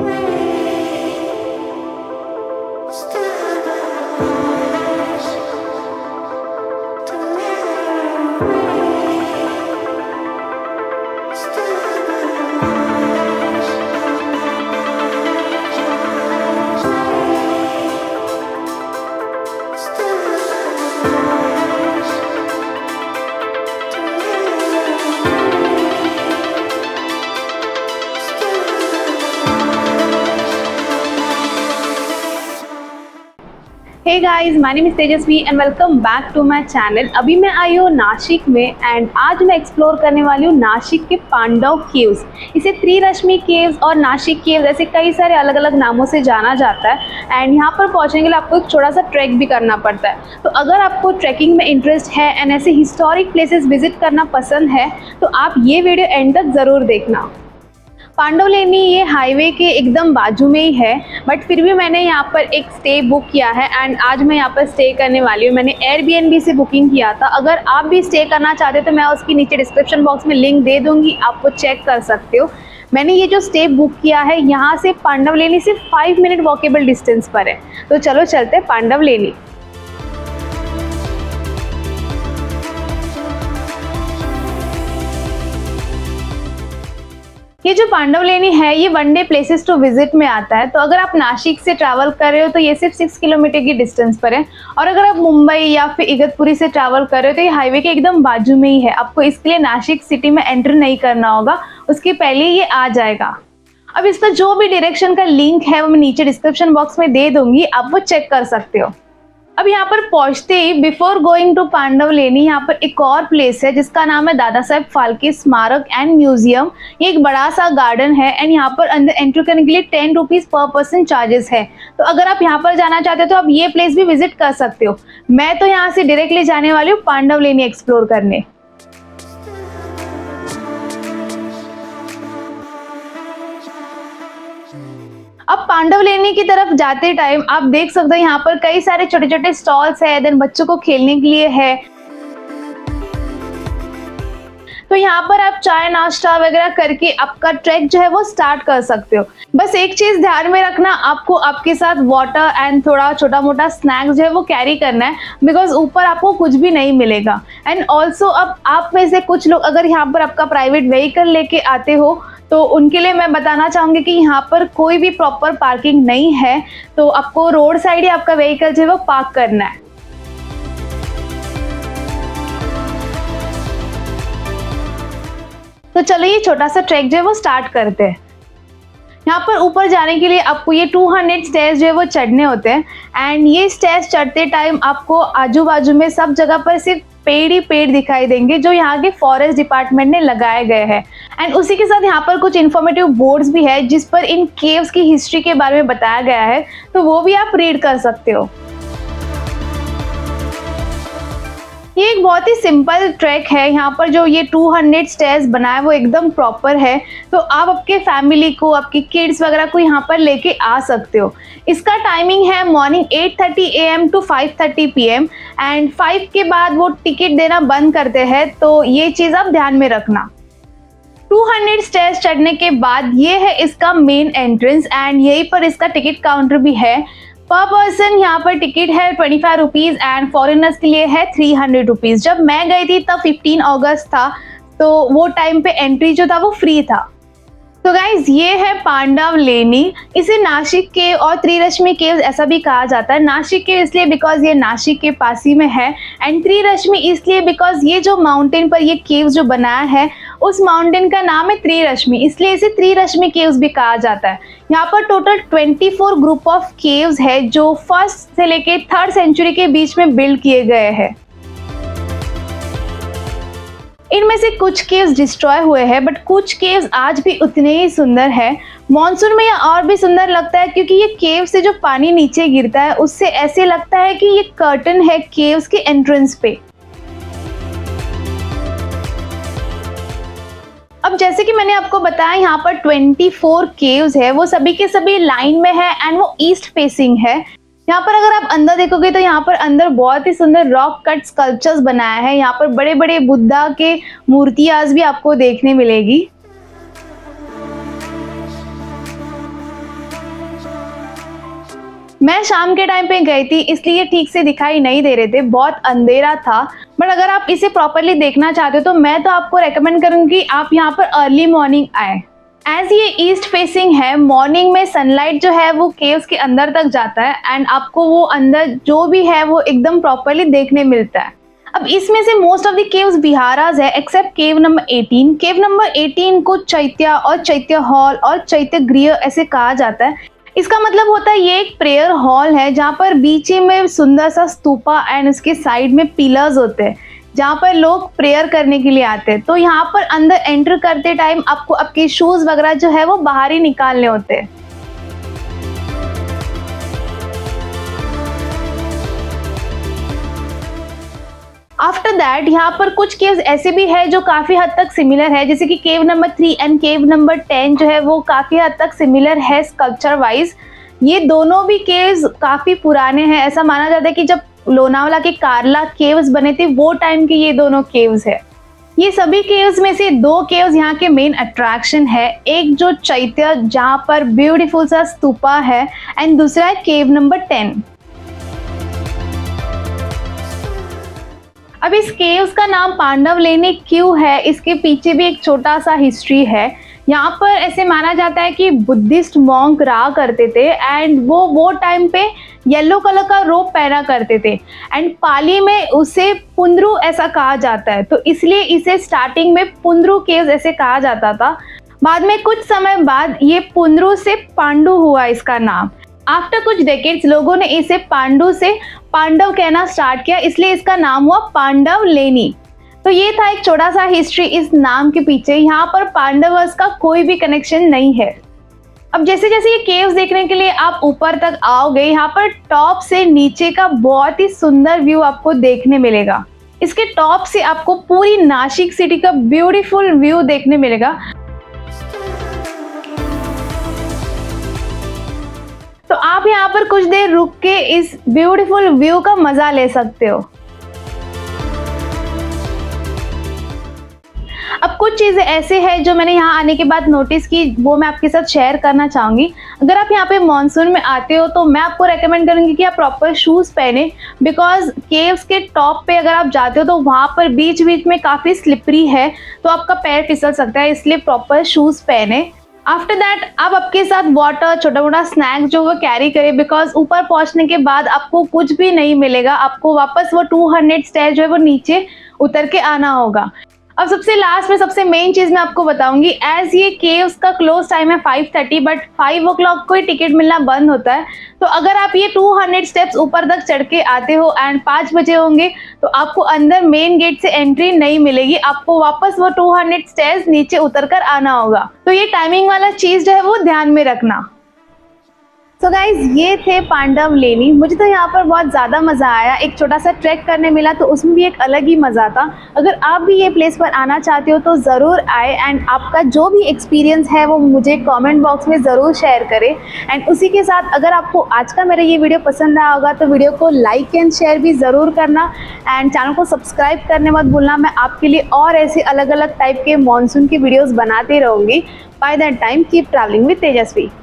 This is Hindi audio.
Hey guys, my name is Tejaswi and welcome back to my channel. अभी मैं आई हूँ नासिक में एंड आज मैं एक्सप्लोर करने वाली हूँ नासिक के पांडव केव्स। इसे त्रिरश्मि केव्स और नासिक केव्स ऐसे कई सारे अलग अलग नामों से जाना जाता है एंड यहाँ पर पहुँचने के लिए आपको एक छोटा सा ट्रैक भी करना पड़ता है। तो अगर आपको ट्रैकिंग में इंटरेस्ट है एंड ऐसे हिस्टोरिक प्लेसेस विजिट करना पसंद है तो आप ये वीडियो एंड तक ज़रूर देखना। पांडवलेनी ये हाईवे के एकदम बाजू में ही है, बट फिर भी मैंने यहाँ पर एक स्टे बुक किया है एंड आज मैं यहाँ पर स्टे करने वाली हूँ। मैंने एयरबीएनबी से बुकिंग किया था। अगर आप भी स्टे करना चाहते हो तो मैं उसकी नीचे डिस्क्रिप्शन बॉक्स में लिंक दे दूँगी, आप वो चेक कर सकते हो। मैंने ये जो स्टे बुक किया है यहाँ से पांडवलेनी सिर्फ 5 मिनट वॉकेबल डिस्टेंस पर है। तो चलो चलते हैं पांडवलेनी। ये जो पांडवलेनी है ये वनडे प्लेसेस टू विजिट में आता है। तो अगर आप नासिक से ट्रैवल कर रहे हो तो ये सिर्फ 6 किलोमीटर की डिस्टेंस पर है, और अगर आप मुंबई या फिर इगतपुरी से ट्रैवल कर रहे हो तो ये हाईवे के एकदम बाजू में ही है। आपको इसके लिए नासिक सिटी में एंटर नहीं करना होगा, उसके पहले ये आ जाएगा। अब इसका जो भी डायरेक्शन का लिंक है वो मैं नीचे डिस्क्रिप्शन बॉक्स में दे दूंगी, आप वो चेक कर सकते हो। अब यहाँ पर पहुँचते ही बिफोर गोइंग टू पांडवलेनी यहाँ पर एक और प्लेस है जिसका नाम है दादा साहेब फाल्के स्मारक एंड म्यूजियम। ये एक बड़ा सा गार्डन है एंड यहाँ पर अंदर एंट्री करने के लिए 10 रुपीज़ पर पर्सन चार्जेस है। तो अगर आप यहाँ पर जाना चाहते हो तो आप ये प्लेस भी विजिट कर सकते हो। मैं तो यहाँ से डायरेक्टली जाने वाली हूँ पांडवलेनी एक्सप्लोर करने। अब पांडवलेनी की तरफ जाते टाइम आप देख सकते हो यहाँ पर कई सारे छोटे छोटे स्टॉल्स है, देन बच्चों को खेलने के लिए है। तो यहाँ पर आप चाय नाश्ता वगैरह करके आपका ट्रैक जो है वो स्टार्ट कर सकते हो। बस एक चीज़ ध्यान में रखना, आपको आपके साथ वाटर एंड थोड़ा छोटा मोटा स्नैक्स जो है वो कैरी करना है, बिकॉज ऊपर आपको कुछ भी नहीं मिलेगा। एंड ऑल्सो अब आप में से कुछ लोग अगर यहाँ पर आपका प्राइवेट व्हीकल लेके आते हो तो उनके लिए मैं बताना चाहूँगी कि यहाँ पर कोई भी प्रॉपर पार्किंग नहीं है, तो आपको रोड साइड ही आपका व्हीकल जो है वो पार्क करना है। तो चलो ये छोटा सा ट्रैक जो है वो स्टार्ट करते हैं। यहाँ पर ऊपर जाने के लिए आपको ये 200 स्टेयर्स जो है वो चढ़ने होते हैं एंड ये स्टेयर्स चढ़ते टाइम आपको आजू बाजू में सब जगह पर सिर्फ पेड़ ही पेड़ दिखाई देंगे जो यहाँ के फॉरेस्ट डिपार्टमेंट ने लगाए गए हैं। एंड उसी के साथ यहाँ पर कुछ इन्फॉर्मेटिव बोर्ड्स भी है जिस पर इन केव्स की हिस्ट्री के बारे में बताया गया है, तो वो भी आप रीड कर सकते हो। ये एक बहुत ही सिंपल ट्रैक है। यहाँ पर जो ये 200 स्टेयर्स बना है वो एकदम प्रॉपर है, तो आप आपके फैमिली को, आपके किड्स वगैरह को यहाँ पर लेके आ सकते हो। इसका टाइमिंग है morning 8:30 AM to 5:30 PM and 5 के बाद वो टिकट देना बंद करते हैं, तो ये चीज़ आप ध्यान में रखना। 200 स्टेयर्स चढ़ने के बाद ये है इसका मेन एंट्रेंस एंड यहीं पर इसका टिकट काउंटर भी है। पर पर्सन यहाँ पर टिकट है 25 रुपीज़ एंड फॉरेनर्स के लिए है 300 रुपीज़। जब मैं गई थी तब 15 अगस्त था, तो वो टाइम पे एंट्री जो था वो फ्री था। तो गाइज ये है पांडवलेनी। इसे नासिक केव और त्रिरश्मि केव ऐसा भी कहा जाता है। नासिक केव इसलिए बिकॉज ये नासिक के पास ही में है एंड त्रिरश्मि इसलिए बिकॉज ये जो माउंटेन पर ये केव जो बनाया है उस माउंटेन का नाम है त्रिरश्मि, इसलिए इसे त्रिरश्मि केव्स भी कहा जाता है। यहाँ पर टोटल 24 ग्रुप ऑफ केव्स है जो 1st से लेके 3rd सेंचुरी के बीच में बिल्ड किए गए हैं। इनमें से कुछ केव्स डिस्ट्रॉय हुए हैं बट कुछ केव्स आज भी उतने ही सुंदर है। मॉनसून में यह और भी सुंदर लगता है क्योंकि ये केव से जो पानी नीचे गिरता है उससे ऐसे लगता है कि ये कर्टन है केव्स के एंट्रेंस पे। अब जैसे कि मैंने आपको बताया यहाँ पर 24 केव्स है, वो सभी के सभी लाइन में है एंड वो ईस्ट फेसिंग है। यहाँ पर अगर आप अंदर देखोगे तो यहाँ पर अंदर बहुत ही सुंदर रॉक कट स्कल्पचर्स बनाया है। यहाँ पर बड़े बड़े बुद्धा के मूर्तियां भी आपको देखने मिलेगी। मैं शाम के टाइम पे गई थी इसलिए ठीक से दिखाई नहीं दे रहे थे, बहुत अंधेरा था। बट अगर आप इसे प्रॉपरली देखना चाहते हो तो मैं तो आपको रेकमेंड करूंगी आप यहाँ पर अर्ली मॉर्निंग आए। एज ये ईस्ट फेसिंग है, मॉर्निंग में सनलाइट जो है वो केव्स के अंदर तक जाता है एंड आपको वो अंदर जो भी है वो एकदम प्रॉपरली देखने मिलता है। अब इसमें से मोस्ट ऑफ द केव्स बिहाराज है except cave number 18। Cave number 18 को चैत्य और चैत्य हॉल और चैत्य गृह ऐसे कहा जाता है। इसका मतलब होता है ये एक प्रेयर हॉल है जहाँ पर बीच में सुंदर सा स्तूपा एंड उसके साइड में पिलर्स होते हैं जहाँ पर लोग प्रेयर करने के लिए आते हैं। तो यहाँ पर अंदर एंटर करते टाइम आपको आपके शूज वगैरह जो है वो बाहर ही निकालने होते हैं। आफ्टर दैट यहाँ पर कुछ केव्स ऐसे भी है जो काफ़ी हद तक सिमिलर है, जैसे कि cave number 3 and cave number 10 जो है वो काफ़ी हद तक सिमिलर है स्कल्पचर वाइज। ये दोनों भी केव्स काफ़ी पुराने हैं। ऐसा माना जाता है कि जब लोनावाला के कार्ला केव्स बने थे वो टाइम के ये दोनों केव्स है। ये सभी केव्स में से 2 केव्स यहाँ के मेन अट्रैक्शन है, एक जो चैत्य जहाँ पर ब्यूटीफुल सा स्तूपा है एंड दूसरा है केव नंबर 10। अब इस केव्स का नाम पांडव लेनी क्यों है, इसके पीछे भी एक छोटा सा हिस्ट्री है। यहाँ पर ऐसे माना जाता है कि बुद्धिस्ट मॉन्क रहा करते थे एंड वो टाइम पे येलो कलर का रोब पहना करते थे एंड पाली में उसे पुंद्रू ऐसा कहा जाता है, तो इसलिए इसे स्टार्टिंग में पुंद्रू केव्स ऐसे कहा जाता था। बाद में कुछ समय बाद ये पुंद्रू से पांडु हुआ इसका नाम। आफ्टर कुछ डेकेड्स लोगों ने इसे पांडु से पांडव कहना स्टार्ट किया, इसलिए इसका नाम हुआ पांडव लेनी। तो ये था एक छोटा सा हिस्ट्री इस नाम के पीछे। यहाँ पर पांडवर्स का कोई भी कनेक्शन नहीं है। अब जैसे जैसे ये केव्स देखने के लिए आप ऊपर तक आओगे, यहाँ पर टॉप से नीचे का बहुत ही सुंदर व्यू आपको देखने मिलेगा। इसके टॉप से आपको पूरी नासिक सिटी का ब्यूटीफुल व्यू देखने मिलेगा। तो आप यहाँ पर कुछ देर रुक के इस ब्यूटीफुल व्यू का मजा ले सकते हो। अब कुछ चीज़ें ऐसे हैं जो मैंने यहाँ आने के बाद नोटिस की, वो मैं आपके साथ शेयर करना चाहूँगी। अगर आप यहाँ पे मॉनसून में आते हो तो मैं आपको रेकमेंड करूँगी कि आप प्रॉपर शूज़ पहने, बिकॉज केव्स के टॉप पे अगर आप जाते हो तो वहाँ पर बीच बीच में काफ़ी स्लिपरी है तो आपका पैर फिसल सकता है, इसलिए प्रॉपर शूज़ पहने। आफ्टर दैट आप आपके साथ वाटर, छोटा मोटा स्नैक्स जो वो कैरी करें, बिकॉज ऊपर पहुंचने के बाद आपको कुछ भी नहीं मिलेगा, आपको वापस वो 200 स्टेयर जो है वो नीचे उतर के आना होगा। अब सबसे लास्ट में सबसे मेन चीज मैं आपको बताऊंगी, एज ये केव्स का क्लोज टाइम है 5:30 बट 5 o'clock को ही टिकट मिलना बंद होता है। तो अगर आप ये 200 स्टेप्स ऊपर तक चढ़ के आते हो एंड 5 बजे होंगे तो आपको अंदर मेन गेट से एंट्री नहीं मिलेगी, आपको वापस वो 200 स्टेप्स नीचे उतर कर आना होगा। तो ये टाइमिंग वाला चीज जो है वो ध्यान में रखना। सो गाइज ये थे पांडव लेनी। मुझे तो यहाँ पर बहुत ज़्यादा मज़ा आया, एक छोटा सा ट्रैक करने मिला तो उसमें भी एक अलग ही मज़ा था। अगर आप भी ये प्लेस पर आना चाहते हो तो ज़रूर आए एंड आपका जो भी एक्सपीरियंस है वो मुझे कमेंट बॉक्स में ज़रूर शेयर करें। एंड उसी के साथ अगर आपको आज का मेरा ये वीडियो पसंद आया होगा तो वीडियो को लाइक एंड शेयर भी ज़रूर करना एंड चैनल को सब्सक्राइब करने मत भूलना। मैं आपके लिए और ऐसे अलग अलग टाइप के मानसून की वीडियोज़ बनाती रहूँगी। By that time keep travelling with Tejashwi.